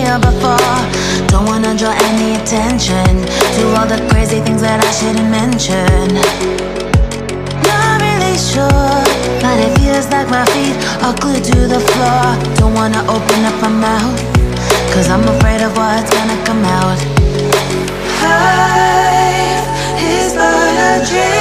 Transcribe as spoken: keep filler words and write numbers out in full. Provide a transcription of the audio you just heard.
here before. Don't wanna draw any attention to all the crazy things that I shouldn't mention. Not really sure, but it feels like my feet are glued to the floor. Don't wanna open up my mouth, cause I'm afraid of what's gonna come out. Life is but a dream.